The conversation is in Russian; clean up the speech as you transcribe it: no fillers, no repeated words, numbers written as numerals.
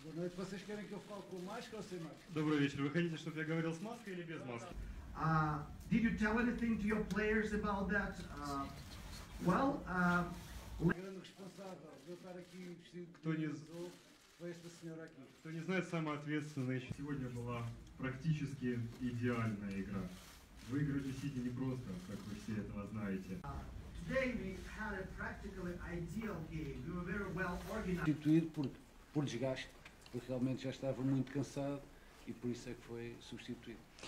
Boa noite. Vocês querem que eu fale com máscara ou sem máscara? Добрый вечер. Вы хотите, чтобы я говорил с маской или без маски? Did you tell anything to your players about that? O grande responsável de eu estar aqui vestido Кто не, foi esta senhora aqui. кто не знает, самый ответственный. Сегодня была практически идеальная игра. Выиграли Сити не просто, как вы все этого знаете. Today we had a practically ideal game. We were very well organized. Substituído por desgaste, porque realmente já estava muito cansado e por isso é que foi substituído.